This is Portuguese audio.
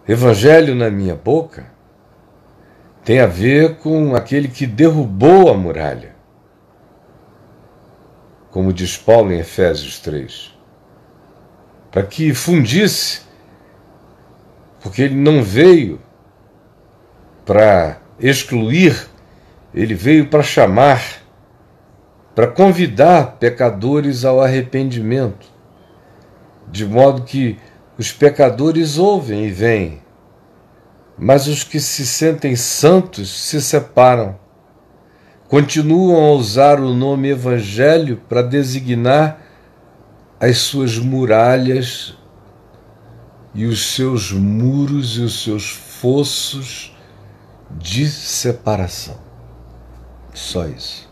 Evangelho na minha boca tem a ver com aquele que derrubou a muralha, como diz Paulo em Efésios 3, para que fundisse, porque ele não veio para excluir, ele veio para chamar, para convidar pecadores ao arrependimento, de modo que os pecadores ouvem e vêm, mas os que se sentem santos se separam. Continuam a usar o nome Evangelho para designar as suas muralhas e os seus muros e os seus fossos de separação. Só isso.